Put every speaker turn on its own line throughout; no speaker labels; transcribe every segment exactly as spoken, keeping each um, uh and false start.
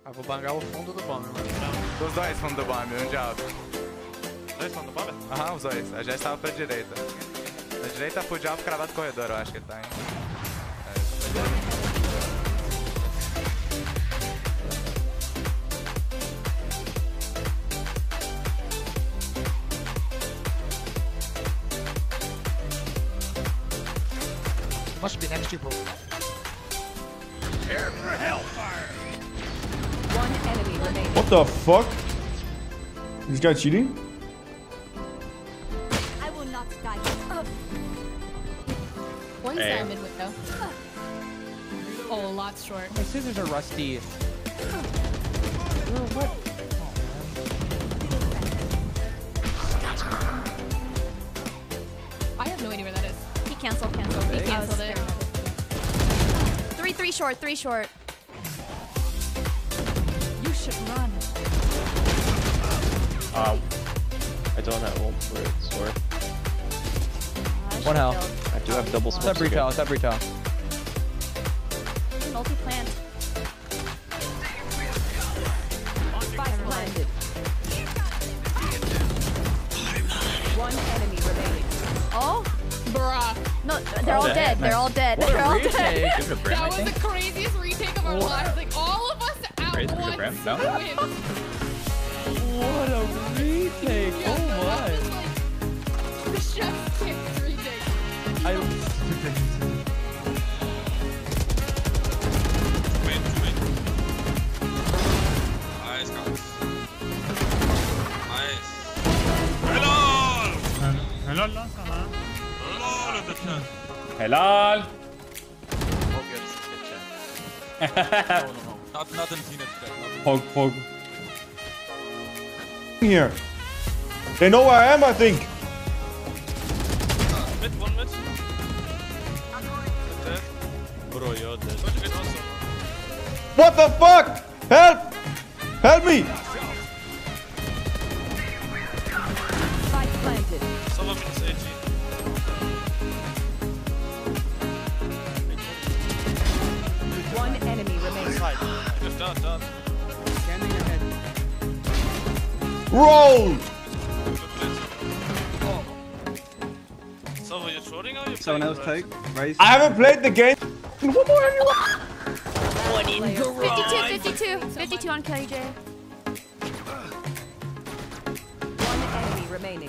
Ah, vou bangar o fundo do bomber, mano.
Os dois fundo do bomber, um de alto.
Dois fundo do bomber?
Aham, os dois. A gente estava pra direita. Na direita, full de alto, cravado corredor, eu acho que ele tá, hein.
Must be next to you.
Prepare for hellfire.
One enemy remaining.
What the fuck? This guy cheating?
I will not die.
One's
Hey.
there mid window. Oh, a lot short.
My scissors are rusty.
I have no idea where that is.
He canceled, canceled. He
He canceled it.
Three, three short, three short.
You should run.
Um, I don't have ult for it, sorry.
One hell.
I do have double
It's
smokes.
up retail, it's up retail.
Multi-plant. Spike planted. One enemy remaining. Oh?
Bruh.
No, they're all
the
dead.
heck,
They're all dead. They're all dead.
Give it a brim, I
That was
think.
the craziest retake of our lives. Like, all of us at
Raise it to
once.
Brim? No?
Win.
What a retake!
Yeah,
Oh
no, that
my!
was like the chef's kiss retake.
I
Win, win. Nice, guys. Nice. Helal!
Helal lan sana.
Helal ödetler.
Helal!
Hog yarısı geçer. No, no, no. Not, not in Tina today. Not in
Pog, pog. Here. They know where I am, I think.
Mid, one mid. Mid dead.
Bro, you're dead.
Go to mid also.
What the fuck? Help! Help me!
Spike planted.
Sova minus A G.
One enemy remaining.
Just done, done.
Roll!
Good play. Sova, you're shorting or you
Someone else take. Raise.
I haven't played the game.
fifty-two, fifty-two. fifty-two on K J. One enemy remaining.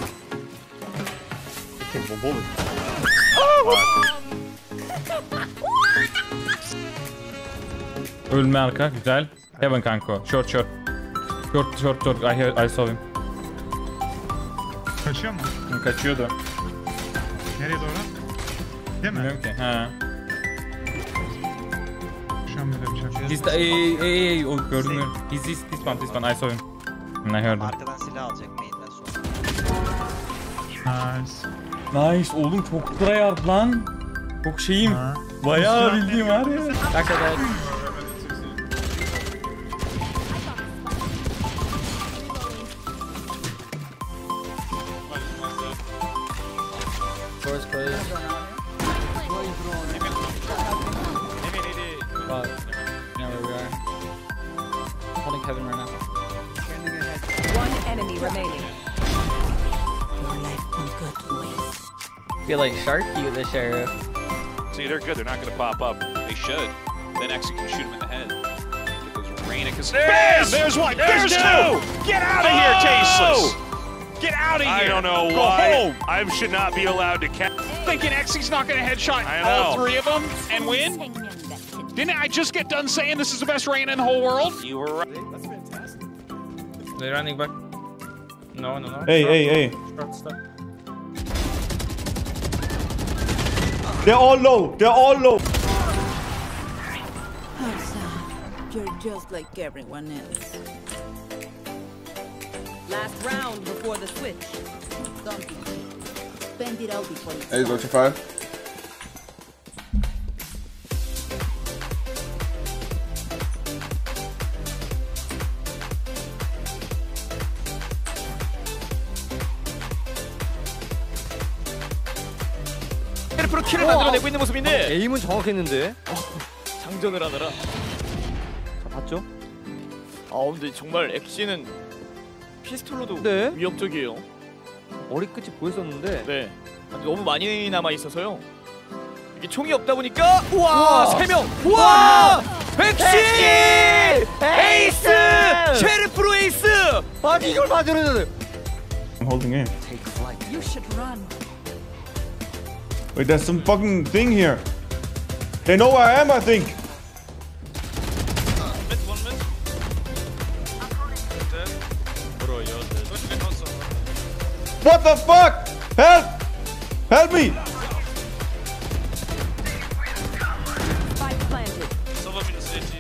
Ölme arka güzel. Heaven kanka. Short short. Short short short. I, hear, I saw him.
Kaçıyor mu?
Kaçıyordu.
Nereye doğru? Değil mi?
Bilmiyorum ki. Ha.
Şu an böyle bir şey.
He's the, ey ey ey o görünüyor. He's this this one this one I saw him. I heard him.
Arkadan silah alacak main'den sonra.
Nice.
Nice oğlum çok tryhard lan. Çok şeyim.
Ha.
Bayağı bildiğim var ya.
Back to dead. Door's closed. Fuck. You know where we are. Holding Kevin right now.
One enemy remaining.
Feel like Sharky with the sheriff.
See, they're good. They're not going to pop up. They should. Then Exy can shoot him in the head. Get those Reyna. Bam! There's one. There's, There's two. Get out of oh! here, Tasteless. Get out of here. I don't know Go why. Home. I should not be allowed to catch. Thinking Exy's not going to headshot all three of them and win? Didn't I just get done saying this is the best Reyna in the whole world? You were right.
That's fantastic. They're running back. No, no, no.
Hey,
Short.
hey, hey.
Short stuff.
They're all low. They're all low.
You're just like everyone else. Last round before the switch. Don't be. Spend it out before it's
Hey, go to five.
프로 킬을 만들어내고 있는 모습인데
에임은 정확했는데.
장전을 하느라.
자, 봤죠?
아 근데 정말 엑시는 피스톨로도
네.
위협적이에요.
머리끝이 보였었는데.
네. 너무 많이 남아 있어서요. 이게 총이 없다 보니까 우와 세 명. 우와 엑시 에이스 셰리프로 에이스.
아니 이걸 맞으려는.
I'm holding aim.
You should run.
Wait, there's some fucking thing here. They know where I am, I think.
Mid, one mid. Dead.
Bro, you're dead.
Push mid also.
What the fuck? Help! Help me!
Spike planted.
Sova mid city.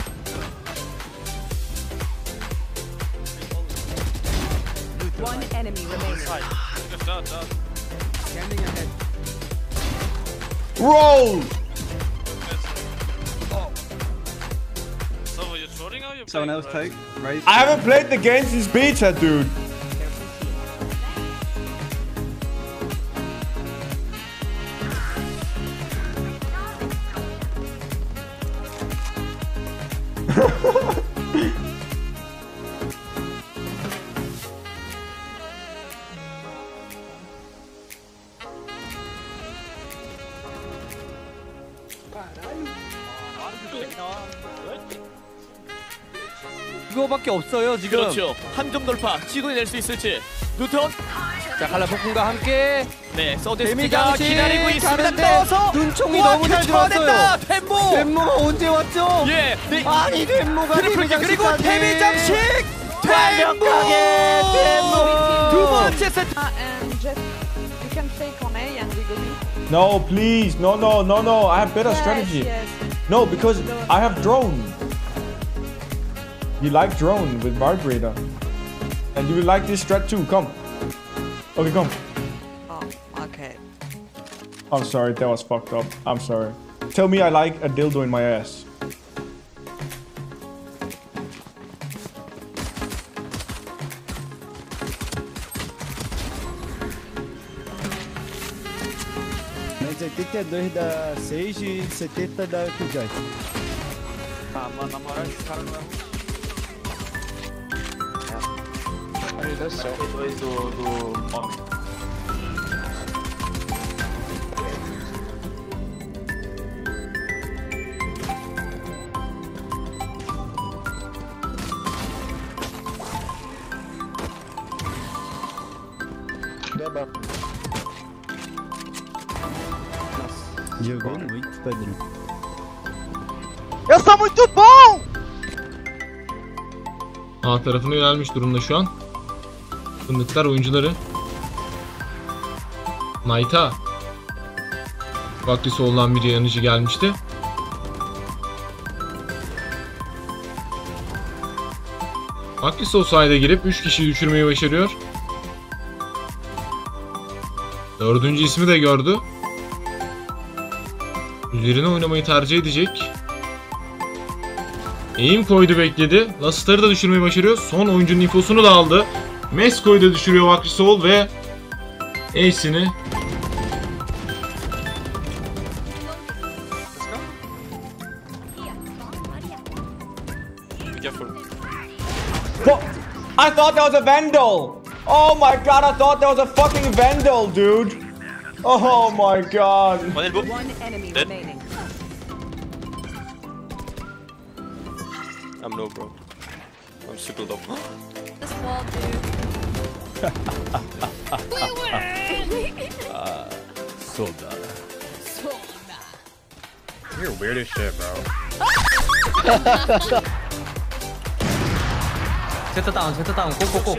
One enemy remaining.
Good, done, done.
Standing ahead.
Roll!
Sova, you're trolling or you're
Someone
playing
else
right?
take. Raise.
I haven't played the game since beta, dude.
이거밖에 없어요 지금.
그렇죠. 한 점 돌파 시도해낼 수 있을지. 누턴.
자 갈라 폭풍과 함께.
네, 서데스티가
데미장치
기다리고 있습니다.
가는데
떠서
눈총이
우와,
너무 잘
켜냈다.
들어왔어요.
템보.
덴모가 언제 왔죠?
예. 네.
아니 덴모가
그리고
데미장치까지.
그리고 데미장식. 템보.
완벽하게 덴모.
두 번째 세트.
And just you can take on A and we go B.
No, please. No, no, no, no. I have better strategy.
Yes,
No, because I have drone. You like drone with vibrator. And you will like this strat too. Come. Okay, come.
Oh, okay.
I'm sorry, that was fucked up. I'm sorry. Tell me I like a dildo in my ass.
Mais oitenta e dois da seis e setenta da Killjoy.
Ah, mano, na moral, esse cara não é ruim.
Aí deu certo. dois do, do homem.
Jogou muito, Pedro.
Eu sou muito bom!
A tarafına yönelmiş durumda şu an. Fındıklar oyuncuları. Knight'a vakti soldan bir yanıcı gelmişti. Vakti sol side'e girip üç kişiyi düşürmeyi başarıyor. Dördüncü ismi de gördü. Üzerine oynamayı tercih edecek. Aim koydu, bekledi. Lastar'ı da düşürmeyi başarıyor. Son oyuncunun infosunu da aldı. Mesko'yu da düşürüyor Vakti Sol ve Ace'ini.
What? I thought that was a vandal. Oh my god, I thought that was a fucking vandal, dude. Oh my god.
One enemy
Dead.
remaining.
I'm low, bro. I'm super low.
This wall, dude. We win!
uh, Solda.
Solda.
You're weird as shit, bro.
제트 다운, 제트 다운, 고고고.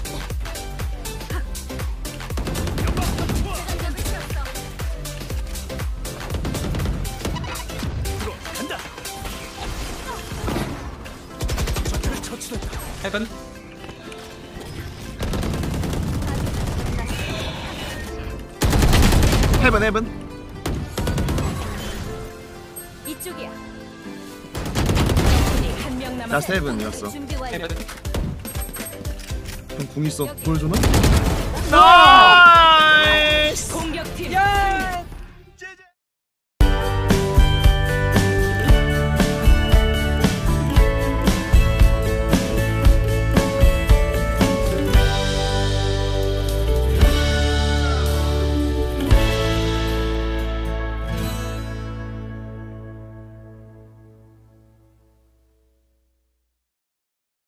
Heaven.
헤븐 헤븐.
이쪽이야. 한명 남았어.
나 세븐이었어.
준비 완료.
Heaven.
궁 있어. 보여주나?
공격팀.